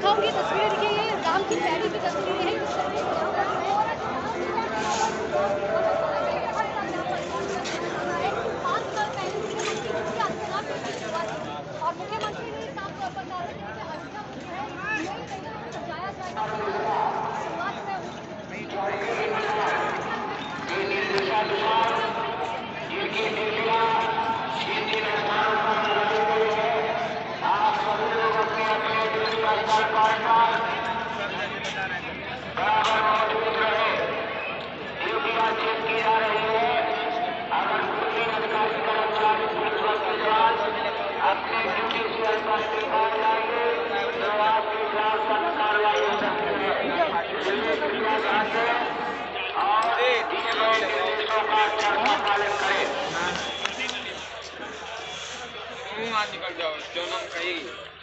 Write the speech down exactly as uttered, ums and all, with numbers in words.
दिखाऊंगी तस्वीरें। देखिए ये राम की पैड़ी की तस्वीरें हैं। पाँच साल पहले मुख्यमंत्री योगी आदित्यनाथ ने इसकी शुरुआत की थी और मुख्यमंत्री ने साफ तौर पर कहा था कि अयोध्या को जो है नई तरीके से सजाया जाएगा। शुरुआत में अपने ड्यूटी से अनुपस्थित हो जाएंगे तो आपके खिलाफ सख्त कार्रवाई हो सकती है। इसलिए कृपया ध्यान दें और दिए गए निर्देशों का कड़वा पालन करें। निकल जाओ जो नाम कही